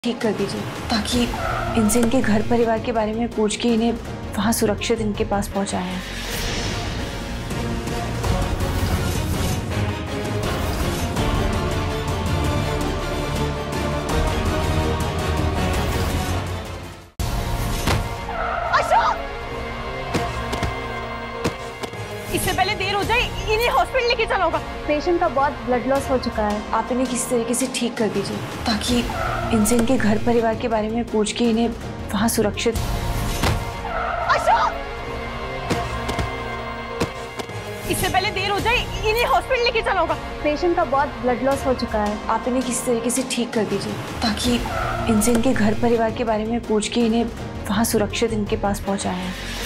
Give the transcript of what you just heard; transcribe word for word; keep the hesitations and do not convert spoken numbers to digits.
ठीक कर दीजिए ताकि इनसे इनके घर परिवार के बारे में पूछ के इन्हें वहाँ सुरक्षित इनके पास पहुँचाएं। इससे पहले देर हो जाए, इन्हें हॉस्पिटल लेके चला होगा। पेशेंट का बहुत ब्लड लॉस हो चुका है। आप इन्हें किसी तरीके से ठीक कर दीजिए ताकि इनसे इनके घर परिवार के बारे में पूछ के इन्हें वहाँ सुरक्षित। इससे पहले देर हो जाए, इन्हें हॉस्पिटल लेके चला होगा। पेशेंट का बहुत ब्लड लॉस हो चुका है। आप इन्हें किसी तरीके से ठीक कर दीजिए ताकि इनसे इनके घर परिवार के बारे में पूछ के इन्हें वहाँ सुरक्षित इनके पास पहुँचाएं।